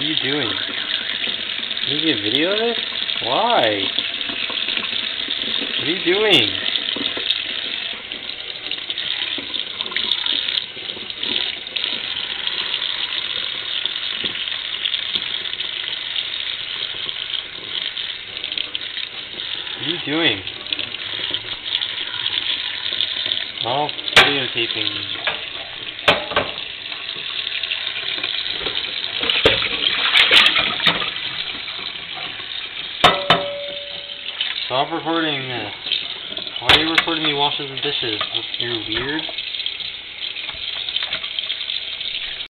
are you doing? Can you get a video of this? Why? What are you doing? What are you doing? Oh, videotaping. Stop recording this. Why are you recording me washing the dishes? You're weird.